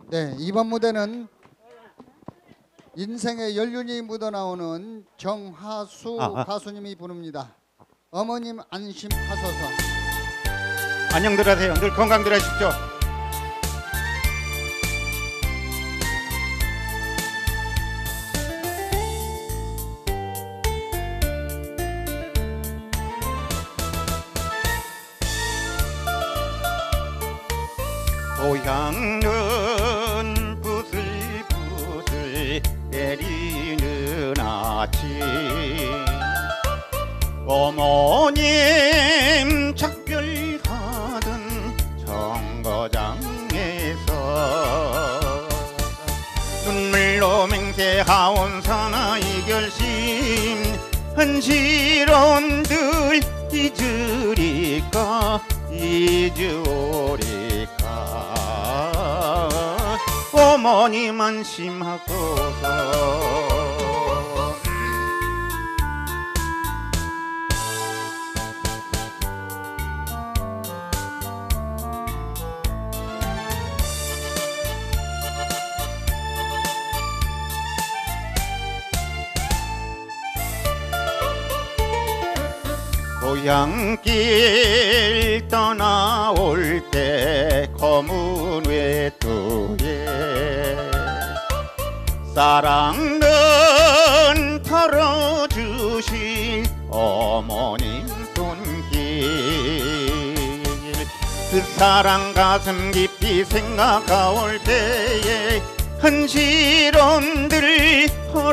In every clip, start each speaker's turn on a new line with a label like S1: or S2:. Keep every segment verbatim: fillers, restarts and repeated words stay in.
S1: 네, 이번 무대는 인생의 연륜이 묻어나오는 정하수
S2: 아, 아.
S1: 가수님이 부릅니다. 어머님 안심하소서.
S2: 안녕들 하세요. 늘 건강들 하십시오. 고향은 부슬부슬 내리는 아침, 어머님 작별하던 정거장에서 눈물로 맹세하온 사나이 결심, 한시론들 잊으리까 잊으오리까. 어머님 안심하소서. 고향길 떠나올 때 검은 외투에 사랑은 털어주실 어머님 손길, 그 사랑 가슴 깊이 생각하올 때에 한시론들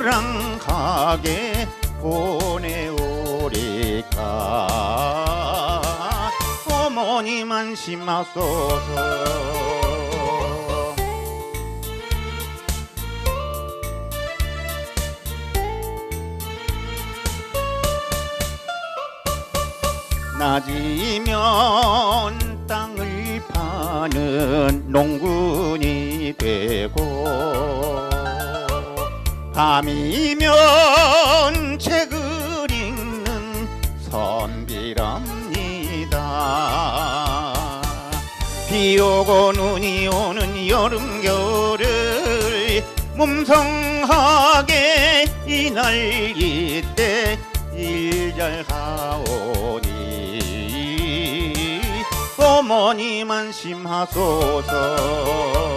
S2: 허랑하게 보내오리까. 어머님 안심하소서. 낮이면 땅을 파는 농군이 되고, 밤이면 책을 읽는 선비랍니다. 비 오고 눈이 오는 여름 겨울을 몸성하게 이날 이때 일 잘하오니 어머님 안심하소서.